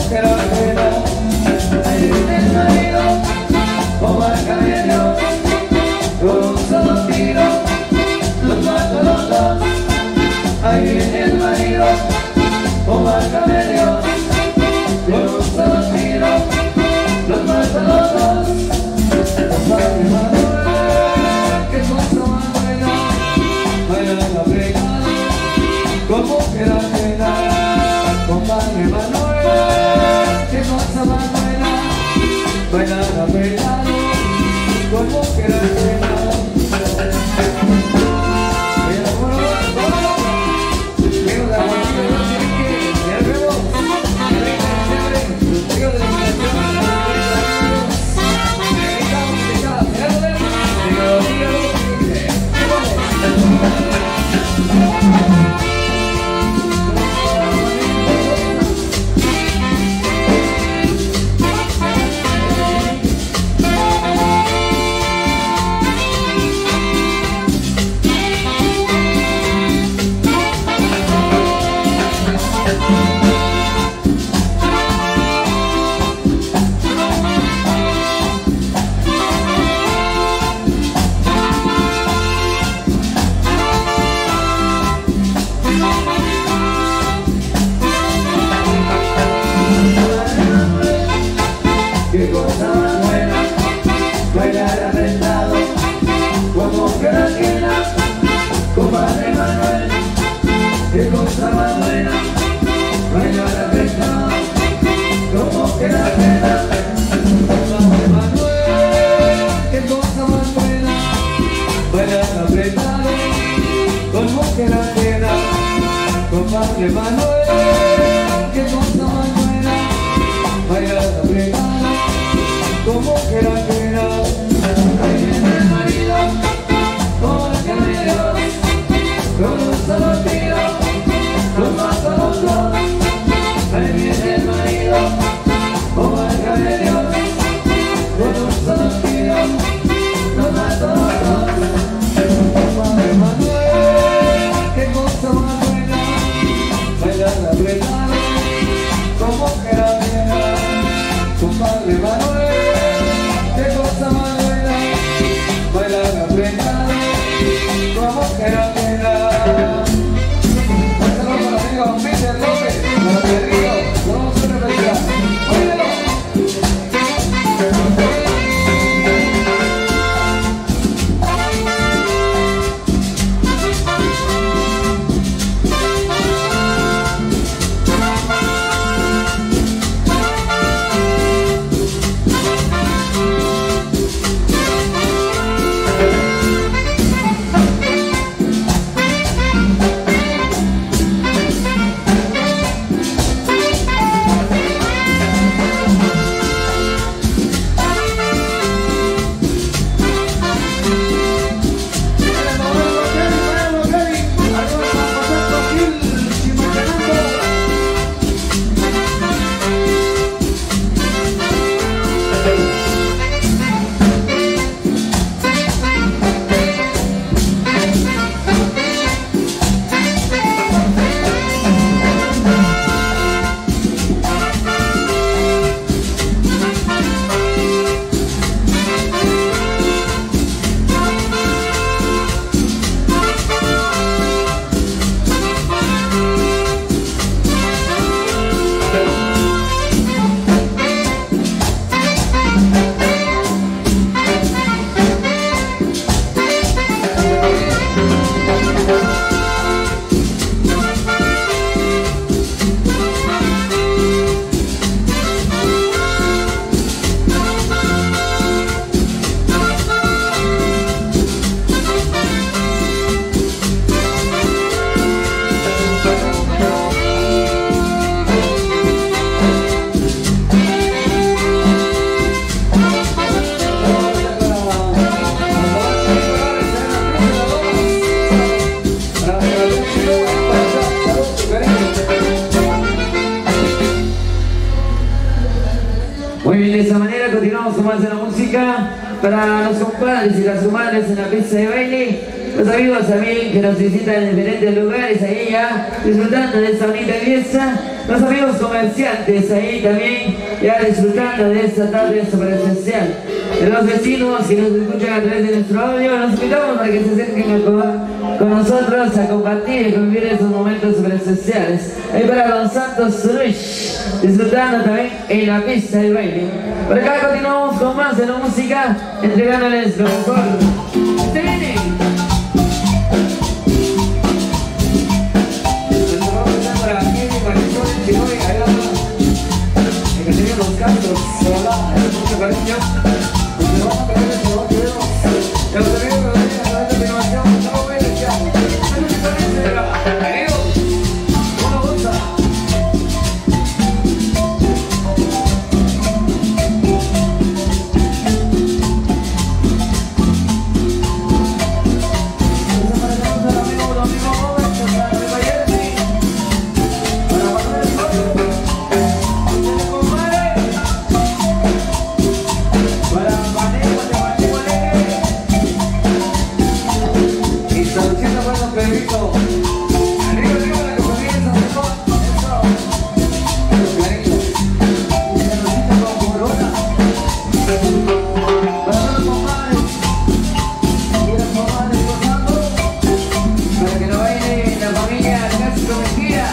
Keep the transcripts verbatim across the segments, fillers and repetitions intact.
que la pena. Ahí viene el marido, como el camello, con un solo tiro, los mato los dos. Ahí viene el marido, como el camello, con un solo tiro, los mato los dos. Compadre Manuel, qué cosa más buena, baila la pegada, como que la pena. Compadre Manuel, qué cosa más buena, baila la pegada, como que la pena. Qué cosa más buena, bailar arrendado, como que la quena, compadre Manuel. Qué cosa más buena, bailar arrendado, como que la quena, compadre Manuel. Qué cosa más buena, bailar arrendado, como que la quena, compadre Manuel. Qué cosa más buena, bailar arrendado, como que la pena. Ahí viene el marido, como el camello, con un solo tiro, los mata los dos. Ahí viene el marido, como el camello, con un solo tiro, los mata los dos. Compadre Manuel, qué cosa más buena, bailar apretado, como que la pena. Compadre Manuel, qué cosa más buena, bailar apretado, como que la pena. Saludos para los amigos Peter López, para Pedrito, vamos a representar. ¡Óyelo! Muy bien, de esa manera continuamos con más de la música para los compadres y las madres en la pista de baile. Los amigos también que nos visitan en diferentes lugares, ahí ya disfrutando de esta bonita fiesta. Los amigos comerciantes ahí también ya disfrutando de esta tarde súper especial. De los vecinos que nos escuchan a través de nuestro audio, los invitamos para que se acerquen a con, con nosotros a compartir y convivir estos momentos súper especiales. Ahí para Don Santos Luis, disfrutando también en la pista de baile. Por acá continuamos con más de la música, entregándoles lo mejor. ¡Se viene! Los cantos, hola, mucho cariño. Nos vamos a perder ese bote, vemos. Ya lo tenemos, lo tenemos, a través de la animación, estamos bien, ya. Eso se parece, amigos. ¿Cómo nos gusta? Nos aparecemos al amigo Domingo Gómez, para el Valletti, para Manuel Soto. Perrito, arriba, arriba la compañía de San Juan, eso, los cariños, y se nos cita con corona, para todos los comadres, y las comadres gozando, para que no baile la familia Castro Mejía.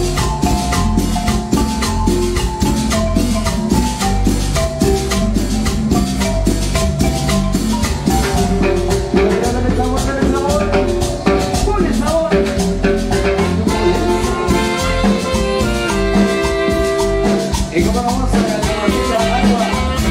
¿Y cómo vamos a la cabecita agua?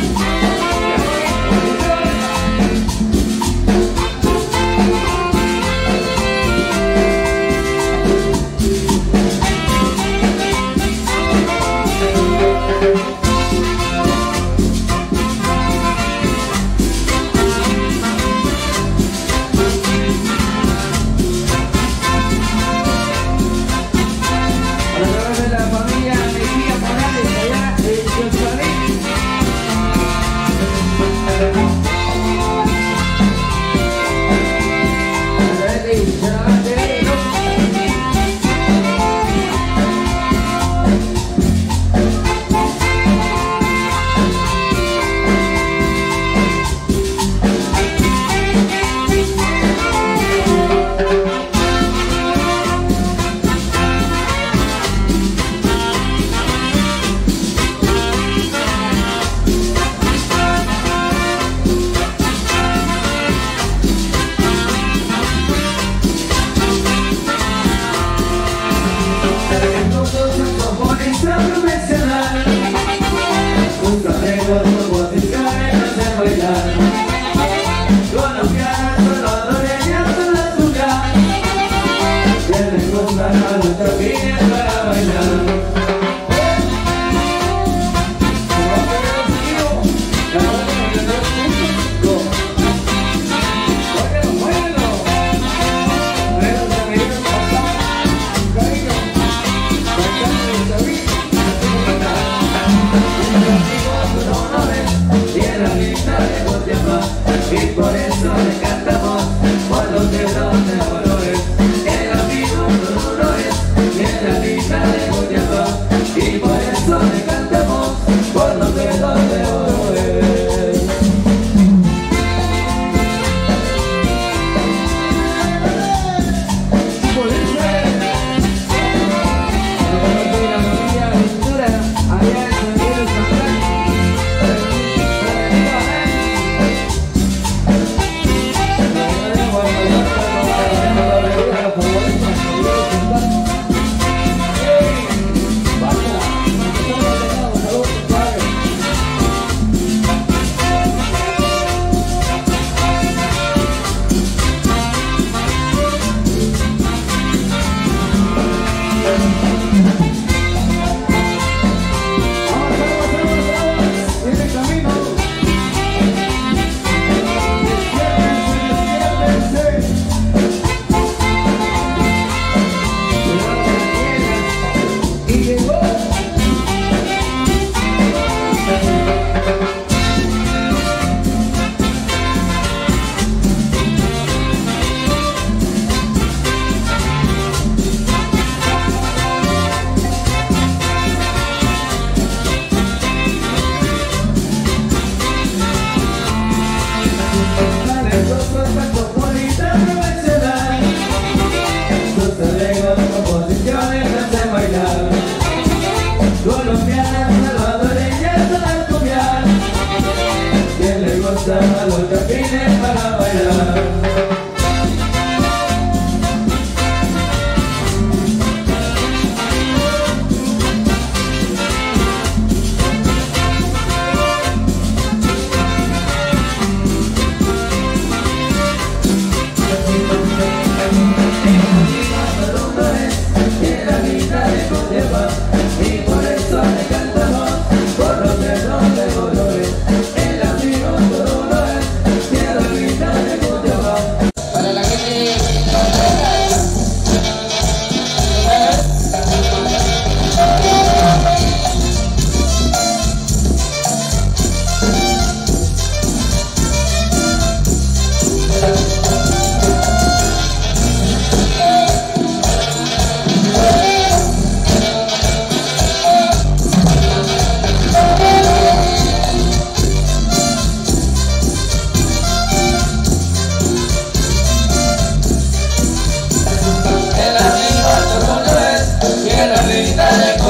Y por eso le cantamos cuando te donde dolores. El amigo no es, y en la lista de Boyapa. Y por eso le cantamos cuando te donde dolores. Por eso cuando la familia Ventura allá en San Miguel de San Juan. colombiana, salvadoreña, sabe cumbiar. Quien le gusta a los chapines para bailar. El amigo todo el mundo es, quiero gritar de